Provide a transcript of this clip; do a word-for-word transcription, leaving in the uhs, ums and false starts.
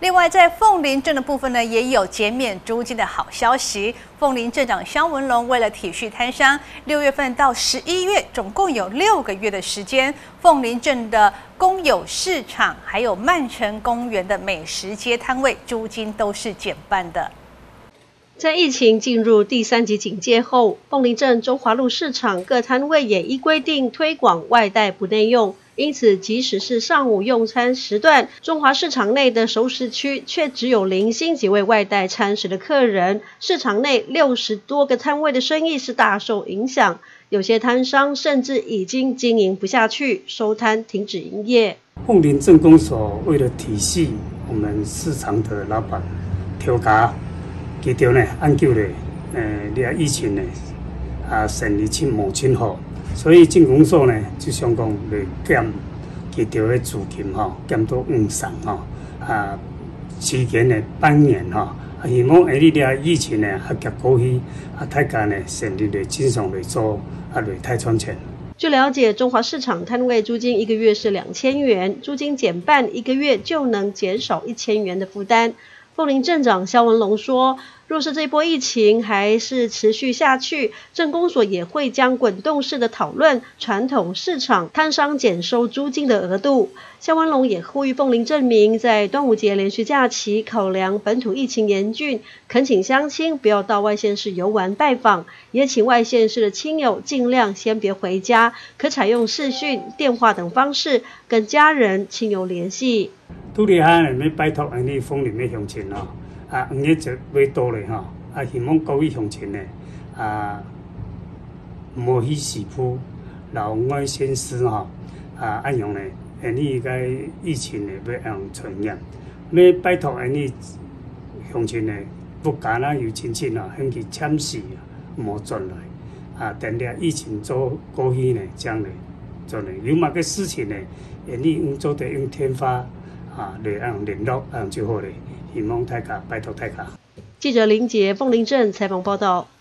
另外，在凤林镇的部分呢，也有减免租金的好消息。凤林镇长萧文龙为了体恤摊商，六月份到十一月总共有六个月的时间，凤林镇的公有市场还有曼城公园的美食街摊位租金都是减半的。 在疫情进入第三级警戒后，凤林镇中华路市场各摊位也依规定推广外带不内用，因此即使是上午用餐时段，中华市场内的熟食区却只有零星几位外带餐食的客人，市场内六十多个摊位的生意是大受影响，有些摊商甚至已经经营不下去，收摊停止营业。 凤林镇公所为了体恤我们市场的老板，调价。 其中呢，按照咧，呃，咧疫情呢，啊，生意亲无亲好，所以镇公所呢就想讲来减其中的资金吼，减到五成吼，啊，期间呢半年吼，啊，希望下日咧疫情呢合结过去，啊，大家呢生意来正常来做，啊，来太赚钱。 据了解，中华市场摊位租金一个月是两千元，租金减半，一个月就能减少一千元的负担。 凤林镇长萧文龙说，若是这波疫情还是持续下去，镇公所也会将滚动式的讨论传统市场摊商减收租金的额度。萧文龙也呼吁凤林镇民在端午节连续假期考量本土疫情严峻，恳请乡亲不要到外县市游玩拜访，也请外县市的亲友尽量先别回家，可采用视讯、电话等方式跟家人亲友联系。 拄咧啊，要拜托安尼凤林的乡亲哦，啊，黄日就买多咧吼，啊，希望各位乡亲呢，啊，莫去市区，老外县市吼，啊，安样呢？安尼个疫情呢要安样传染，要拜托安尼乡亲呢，不敢啦有亲戚啊，先去签字啊，莫转来，啊，等了疫情做过去呢，将来做呢，有嘛个事情呢，安尼用做得用天发。 啊，来按联络，按就好嘞。希望大家拜托大家。 记者林杰，凤林镇采访报道。